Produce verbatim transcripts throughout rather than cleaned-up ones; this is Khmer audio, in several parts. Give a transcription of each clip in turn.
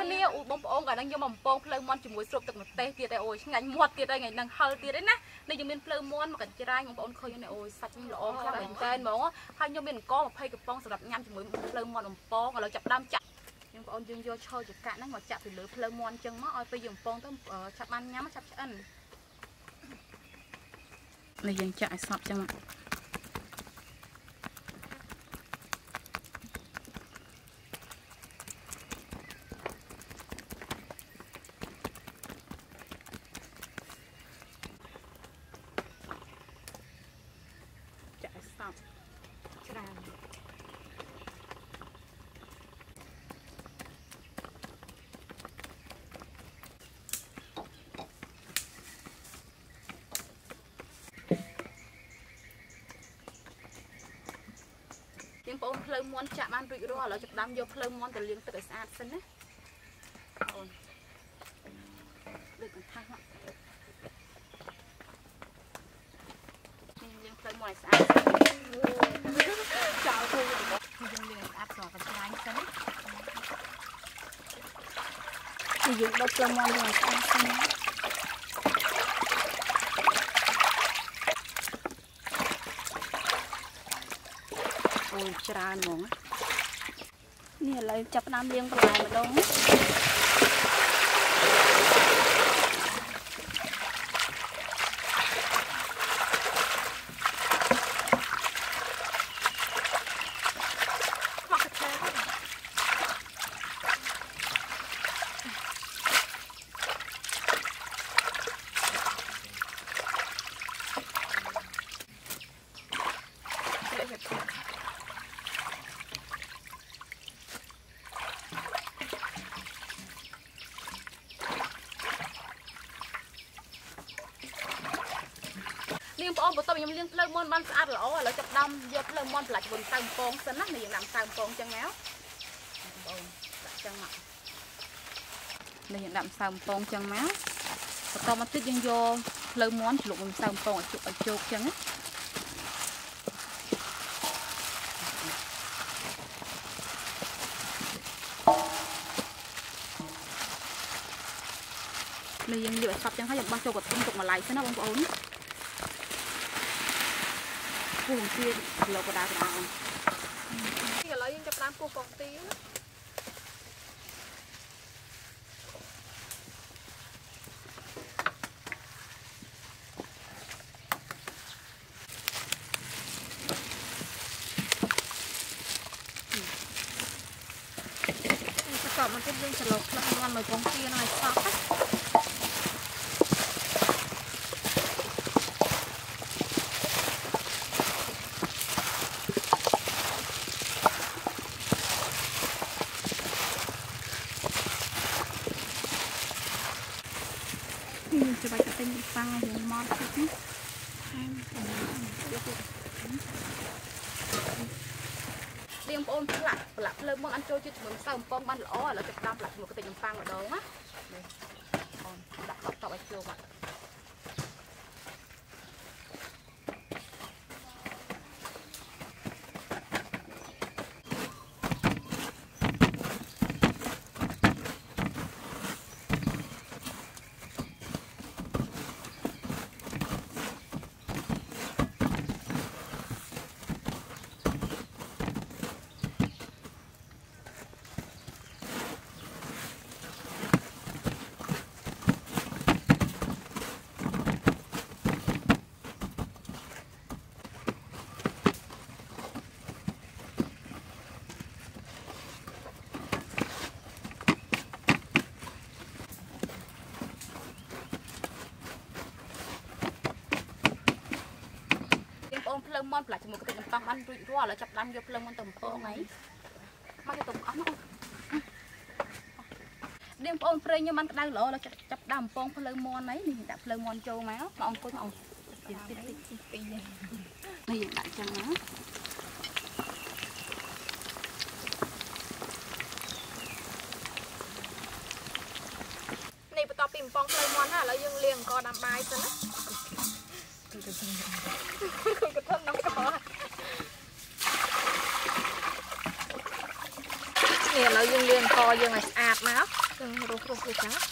គ្នាបងប្អូនក៏នឹងយកមកបំពងភ្លើងមន់ជាមួយស្រូបទឹកម្ទេសទៀតឯអូយឆ្ងាញ់មាត់ទៀតឯថ្ងៃនឹងហឹលទៀតឯណានេះយើងមានភ្លើងមន់មកកញ្ច្រាញបងប្អូនឃើញនេះអូយសាច់នេះល្អខ្លាំងមែនតើហ្មងហើយខ្ញុំមានអង្គម្ភៃកំប៉ុងសម្រាប់ញ៉ាំជាមួយភ្លើងមន់បំពងឥឡូវចាប់ដើមចាក់បងប្អូនយើងយកឈើចកាក់ហ្នឹងមកចាក់ពីលើភ្លើងមន់អញ្ចឹងមកឲ្យពេលយើងបំពងទៅចាប់បានញ៉ាំចាប់ឆ្អិននេះយើងចាក់ឲ្យសព្វអញ្ចឹងច្រើនយើងបងភ្លើងមន់ចាក់បានរួចរាល់ឥឡូវចាប់ដើមយកភ្លើងមន់ទៅលាងទឹកឲ្យស្អាតសិនណាអូនលើកកន្ថះមកយើងភ្លើងមន់ឲ្យស្អាតចោលទៅយើងលាងស្អាតស្អាតកន្លែងសិននេះយើងដុតភ្លើងមន់យើងឲ្យស្អាតសិនអូយច្រើនហ្មងនេះឥឡូវចាប់ផ្ដើមលាងបន្លែម្ដងនាងបងប្អូនបន្ទាប់ខ្ញុំលាងភ្លើងមន់បានស្អាតល្អឥឡូវចាប់ដើមយកភ្លើងមន់ផ្លាច់ဝင်តៅពងសិនណានេះយើងដាក់តៅពងចឹងមកបងដាក់ចឹងមកនេះយើងដាក់តៅពងចឹងមកបន្តមកទៀតយើងយកភ្លើងមន់ជ្រលក់វិញតៅពងឲ្យជោគឲ្យជោគចឹងណានេះយើងយកឲ្យសព្វចឹងហើយយើងបោះចូលកន្ទុំទុកម្លាយសិនណាបងប្អូនគូទៀតលើបដាកដានេះឥឡូវយើងចាប់តាមគូកងទីប្រកបមកទៀតយើងច្រឡោកខ្លះមកនៅកងទីហ្នឹងឲ្យសក់จะไปจะเป็นฟังหัวมอสนะเรียงปนปลักปลักเริ่มมองอันโจจุดเหมือนเสาปองบ้านล้อเราจะตามปลักหมดก็ติดยังฟังở đó á đặt đọcต่อไปโจมาភ្លើងមន់ផ្លាច់ជាមួយកន្ទិញកំប៉ាំងបានរួចរាល់ឥឡូវចាប់ដាំយកភ្លើងមន់ទៅបំពងហ្នឹងមកទៅអស់មកនាងបងប្អូនព្រេងខ្ញុំបានក្តៅល្អឥឡូវចាប់ដាំបំពងភ្លើងមន់ហ្នឹងនេះដាក់ភ្លើងមន់ចូលមកមកអង្គុយមកអង្គតិចតិចតិចពីរនេះយើងដាក់ចឹងណានេះបន្ទាប់ពីបំពងភ្លើងមន់ហើយឥឡូវយើងលាងអង្ករដាំបាយសិនណាគឺទៅហ្នឹងគឺទៅហ្នឹងកោនេះឥឡូវយើងលាងអង្ករយើងឲ្យស្អាតមកรกรกเลยจ้า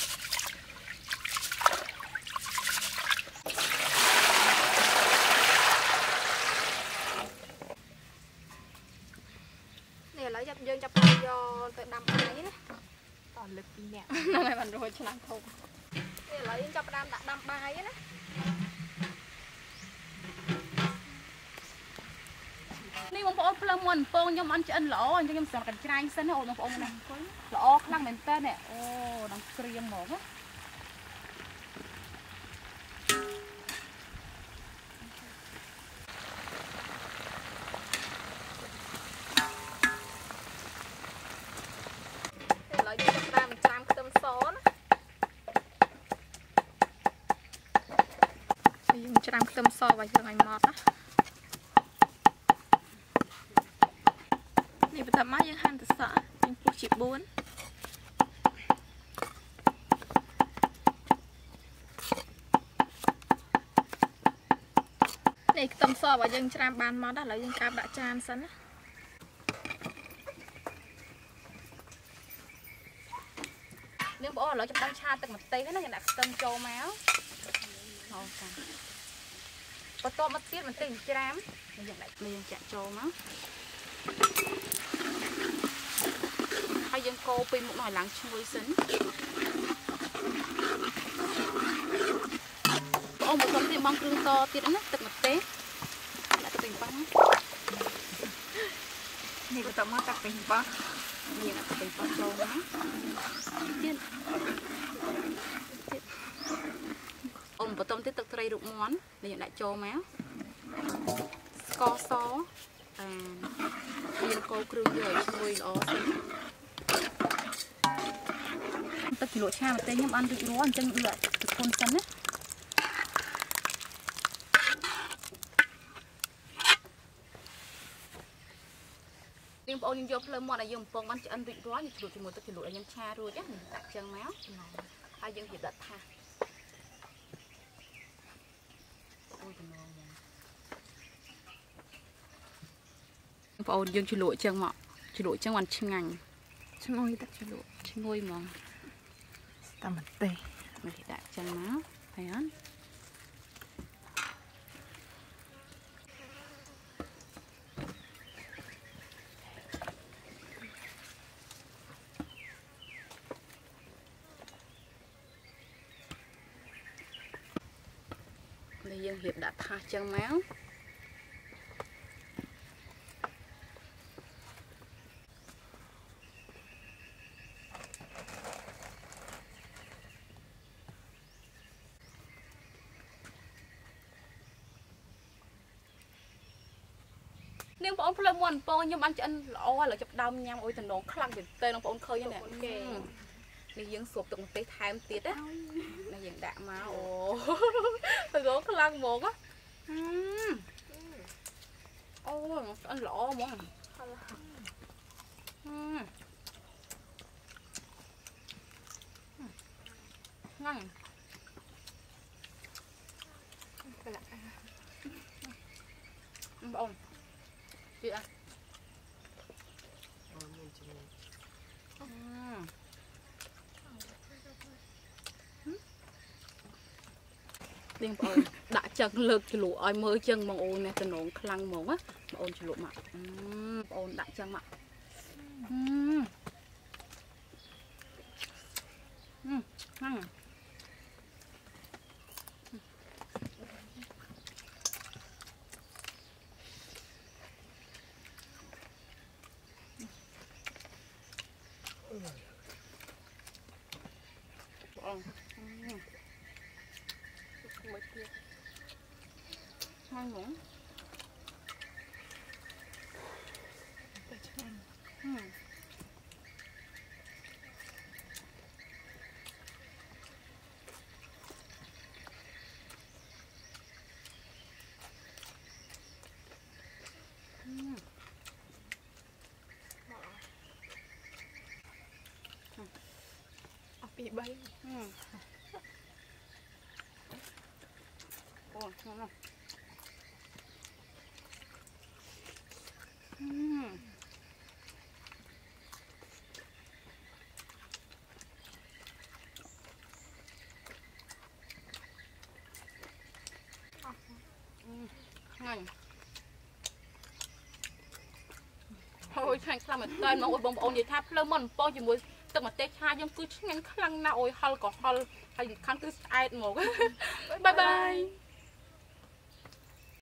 เนี่ยแล้วจะยังจะไปยอแต่ดำอะไรนะตอนลึกปีเนี่ยนั่นไงมันโรยชนะทงเนี่ยแล้วยังจะไปดำดำใบนะนี่បងប្អូនផ្លូវមុនពងខ្ញុំអន់ឆ្អិនល្អអញ្ចឹងខ្ញុំសម្រាប់កញ្ច្រាញសិនណាអូនបងប្អូនណាល្អខ្លាំងមែនតើនេះអូដល់ក្រៀមហ្មងណាឥឡូវយើងចាប់ផ្ដើមច្រាមខ្ទឹមសណាយើងច្រាមខ្ទឹមសឲ្យយើងឲ្យម៉ត់ណានេះបន្ទាប់មកយើងហាន់ទៅសក់យើងពុះជាបួននេះខ្ទឹមសបើយើងច្រាមបានមកដល់ឥឡូវយើងកាប់ដាក់ចានសិនណានាងបងប្អូនឥឡូវចាប់ដល់ឆាទឹកម្ទេសណាយើងដាក់ខ្ទឹមចូលមកអូចាបន្ទាប់មកទៀតបន្តិចច្រាមយើងដាក់យើងចាក់ចូលមកហើយយើងកូរពីមុខនោះឲ្យឡើងឈ្ងុយសិនបងប្អូនបន្ទាប់ទៀតបងគ្រឿងតទៀតណាទឹកម្ទេសដាក់ទៅប៉ាំងនេះបន្ទាប់មកដាក់ទៅប៉ាំងយើងដាក់ទៅប៉ាំងចូលមកទៀតអូនបន្ទាប់ទៀតទឹកត្រីរូបមាន់យើងដាក់ចូលមកស្ករសអាយើងកូរគ្រឿងយកឲ្យឈ្ងុយល្អសិនទឹកជ្រលក់ឆាម្ទេសខ្ញុំបានរួចរាល់អញ្ចឹងលក់ទឹកគុណសិនណានាងបងប្អូនយើងយកភ្លើងមាត់ឲ្យយើងបំពងបានឆ្អិនរួចរាល់យើងជ្រលក់ជាមួយទឹកជ្រលក់ឲ្យយើងឆារួចណាដាក់ចឹងមកហើយយើងរៀបដាក់ថាសអូយចំណងបងប្អូនយើងជ្រលក់ចឹងមកជ្រលក់ចឹងបានឆ្ងាញ់ឈ្ងុយទឹកជ្រលក់ឈ្ងុយហ្មងតាមទេមកដាក់ចឹងមកហើយអត់នេះយើងរៀបដាក់ថាសចឹងមកនាងបងប្អូនផ្លូវមាន់ពងខ្ញុំបានឆ្អិនល្អឥឡូវចាប់ដើមញ៉ាំអុយតំណងខ្លាំងទៅបងប្អូនឃើញហ្នឹងនេះយើងស្រូបទឹកម្ទេសថែមទៀតណានេះយើងដាក់មកអូទៅរកខ្លាំងហ្មងណាអូឆ្អិនល្អហ្មងហ្នឹងបងchị à điên bọn đã chân lực chỉ lụa ai mới chân bằng ôn này nó khăn mỏng á ôn chỉ lụa mặt ôn đã chân mặt khăn ngon nhỉ bị bay ôi ngon lắm ngay thôi thành sao mà tên mà ôi bông ôn vậy tháp lâu mòn po chỉ muốn tức mà tết hai nhưng cứ ngắn khăn nào ôi hal có hal hay khăn cứ ai một bye bye